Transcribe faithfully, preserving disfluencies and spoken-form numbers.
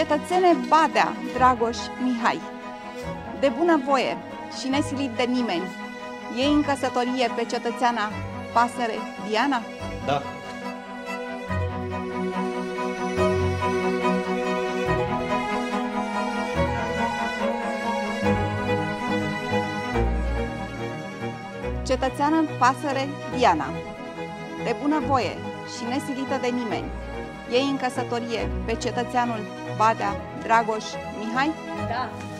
Cetățene Badea Dragoș Mihai, de bunăvoie și nesilit de nimeni, iei în căsătorie pe cetățeana Pasăre Diana? Da. Cetățeană Pasăre Diana, de bunăvoie și nesilită de nimeni, iei în căsătorie pe cetățeanul Badea Dragoș Mihai? Da.